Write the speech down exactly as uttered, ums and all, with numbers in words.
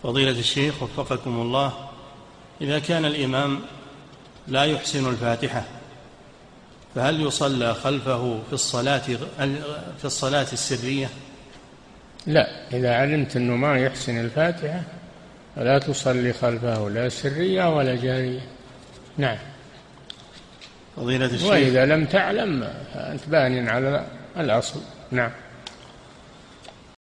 فضيلة الشيخ وفقكم الله، إذا كان الإمام لا يحسن الفاتحة فهل يصلى خلفه في الصلاة في الصلاة السرية؟ لا، إذا علمت أنه ما يحسن الفاتحة فلا تصلي خلفه لا سرية ولا جارية. نعم. فضيلة الشيخ، وإذا لم تعلم فأنت بان على الأصل. نعم.